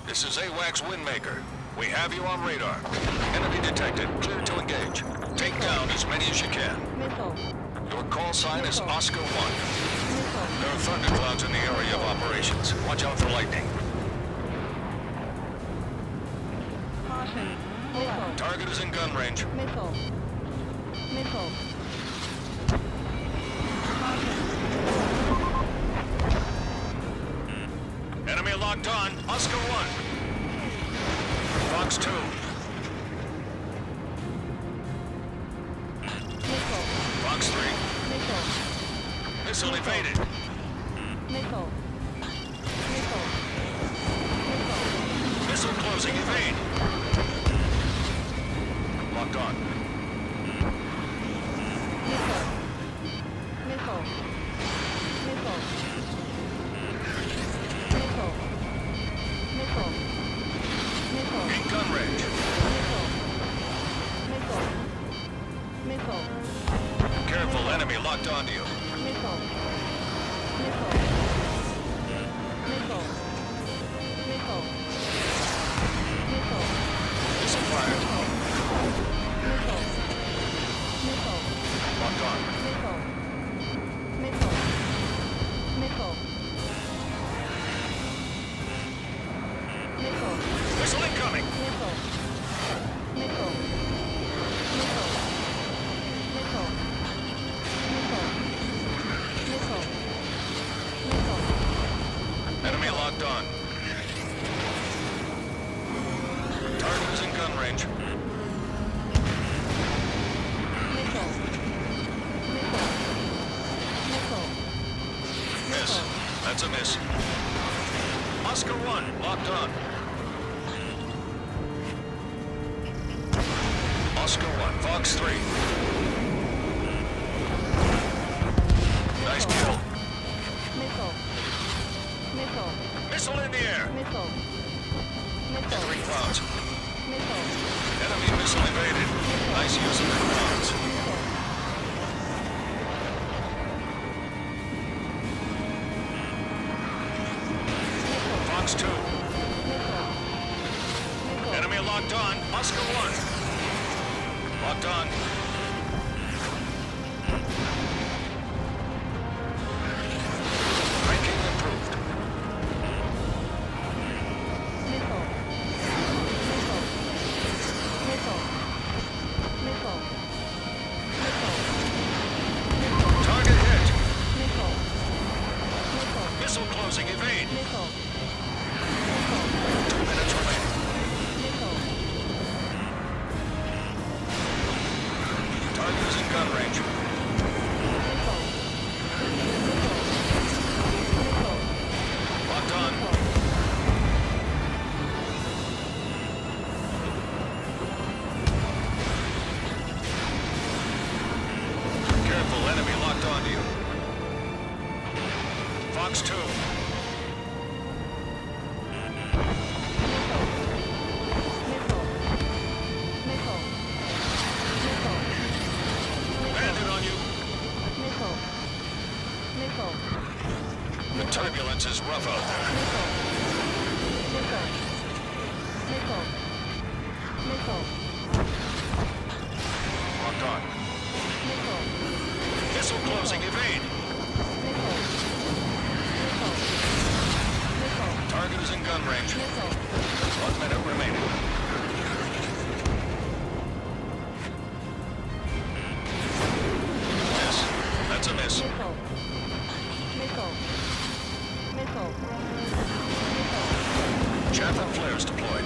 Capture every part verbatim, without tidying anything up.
This is AWACS Windmaker. We have you on radar. Enemy detected. Clear to engage. Take down as many as you can. Missile. Your call sign is Missile. Oscar one. Missile. There are thunderclouds in the area of operations. Watch out for lightning. Caution. Missile. Target is in gun range. Missile. Missile. Caution. Enemy locked on. Oscar one. Fox two. Missile. Fox three. Missile. Missile evaded. Missile. Missile. Missile. Missile closing. Evade. Locked on. Missile. Missile. Missile. Missile. Missile. Missile. In gun range. Missile. Missile. Missile. Careful, enemy locked onto you. Missile. Missile. Missile. Missile. Missile. Missile fired. Missile. Missile. Locked on. Missile. Missile. Missile. Missile. Missile incoming. Missile. Missile. Missile. Missile. Missile. Missile. Missile. Enemy locked on. Target is in gun range. Missile. Missile. Missile. Miss. That's a miss. Oscar one, locked on. Oscar one, Fox three. Nice kill. Missile. Missile. Missile in the air. Missile. Missile. Three clouds. Missile. Enemy missile evaded. Nice use of the clouds. Missile. Fox two. Missile. Missile. Enemy locked on. Oscar one. Locked on. Ranking improved. Missile. Missile. Missile. Missile. Missile. Target hit. Missile. Missile. Missile closing. Evade. Missile. Two minutes remaining. Missile. Target is in gun range. Missile. Missile. Missile. Locked on. Careful, enemy locked onto you. Fox two. Bandit on you. The turbulence is rough out there. Locked on. Missile closing. Evade. Target is in gun range. One minute remaining. Miss. That's a miss. Chaff and flares deployed.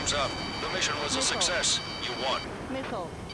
Time's up. The mission was a Missile. success. You won. Missile.